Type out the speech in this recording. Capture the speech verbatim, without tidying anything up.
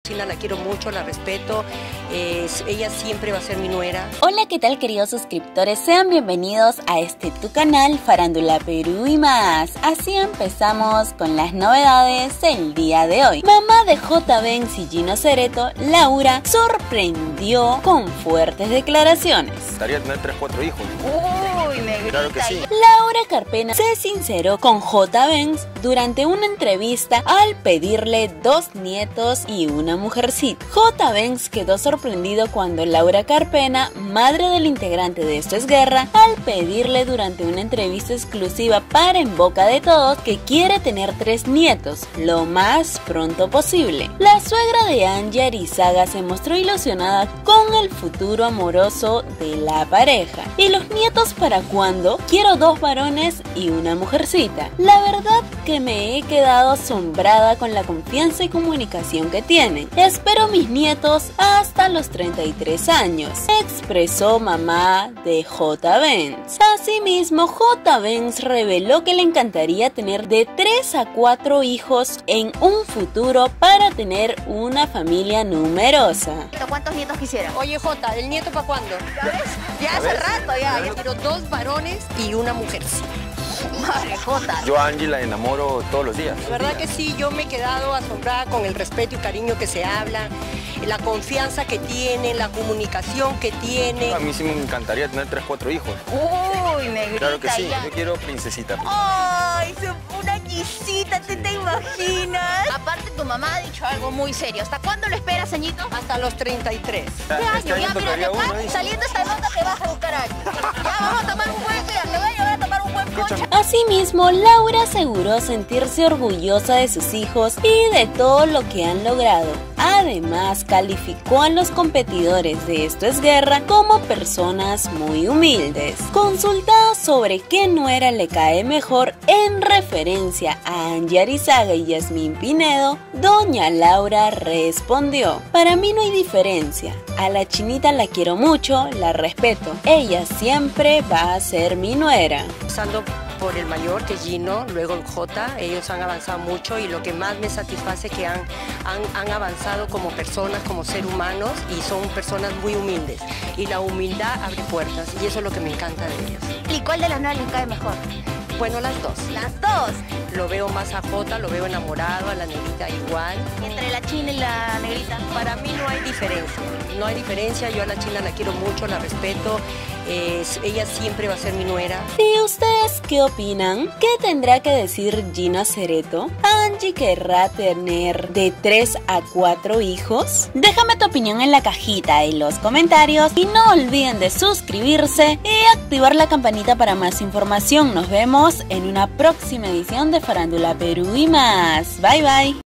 china la quiero mucho, la respeto. Eh, ella siempre va a ser mi nuera. Hola, ¿qué tal, queridos suscriptores? Sean bienvenidos a este tu canal Farándula Perú y más. Así empezamos con las novedades del día de hoy. Mamá de J Benz y Gino Cereto, Laura, sorprendió con fuertes declaraciones. Gustaría tener tres, cuatro hijos. Uy, negrita. Claro que sí. Laura Carpena se sinceró con J Benz durante una entrevista al pedirle dos nietos y una mujercita. J Benz quedó sorprendido cuando Laura Carpena, madre del integrante de Esto es Guerra, al pedirle durante una entrevista exclusiva para En Boca de Todos que quiere tener tres nietos lo más pronto posible. La suegra de Angie Arizaga se mostró ilusionada con el futuro amoroso de la pareja. ¿Y los nietos para cuándo? Quiero dos varones y una mujercita. La verdad que me he quedado asombrada con la confianza y comunicación que tienen. Espero mis nietos hasta los treinta y tres años, expresó mamá de J Benz. Asimismo, J Benz reveló que le encantaría tener de tres a cuatro hijos en un futuro para tener una familia numerosa. ¿Cuántos nietos quisiera? Oye, Jota, ¿el nieto para cuándo? ¿Ya ves? Ya hace rato, ya. Yo quiero dos varones y una mujer. Madre Jota. Yo a Angie la enamoro todos los días. La verdad que sí, yo me he quedado asombrada con el respeto y cariño que se habla, la confianza que tiene, la comunicación que tiene. A mí sí me encantaría tener tres, cuatro hijos. Uy, negrita. Claro que sí, ya. yo quiero princesita. Ay, una quisita, ¿te, te imaginas? Aparte, tu mamá ha dicho algo muy serio. ¿Hasta cuándo lo esperas, Añito? Hasta los treinta y tres. ¿Qué año? Este año Ya, mira, de tocaría acá, uno, dice. saliendo esta nota te vas a buscar a alguien. Ya, vamos a tomar un buen día. Te voy a llevar a tomar un buen ponche. Asimismo, Laura aseguró sentirse orgullosa de sus hijos y de todo lo que han logrado. Además, calificó a los competidores de Esto es Guerra como personas muy humildes. Consultada sobre qué nuera le cae mejor en referencia a Angie Arizaga y Yasmín Pinedo, doña Laura respondió: para mí no hay diferencia. A la chinita la quiero mucho, la respeto. Ella siempre va a ser mi nuera. Pasando por el mayor, que es Gino, luego el J, ellos han avanzado mucho y lo que más me satisface es que han, han, han avanzado como personas, como seres humanos y son personas muy humildes. Y la humildad abre puertas y eso es lo que me encanta de ellos. ¿Y cuál de las nuevas les cae mejor? Bueno, las dos. Las dos. Lo veo más a J, lo veo enamorado, a la negrita igual. Entre la china y la negrita. Para mí no hay diferencia, no hay diferencia, yo a la china la quiero mucho, la respeto, eh, ella siempre va a ser mi nuera. ¿Y ustedes qué opinan? ¿Qué tendrá que decir Gino Cereto? ¿Angie querrá tener de tres a cuatro hijos? Déjame tu opinión en la cajita de los comentarios y no olviden de suscribirse y activar la campanita para más información. Nos vemos en una próxima edición de Farándula Perú y más. Bye bye.